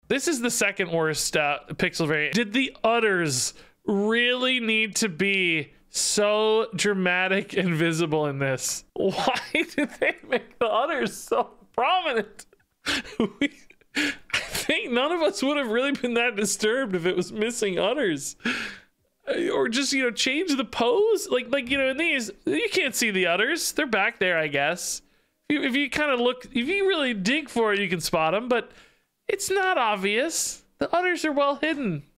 This is the second worst pixel variant. Did the udders really need to be so dramatic and visible in this? Why did they make the udders so prominent? I think none of us would have really been that disturbed if it was missing udders. Or just, you know, change the pose. Like, you know, in these, you can't see the udders. They're back there, I guess. If you kind of look, if you really dig for it, you can spot them, but it's not obvious. The udders are well hidden.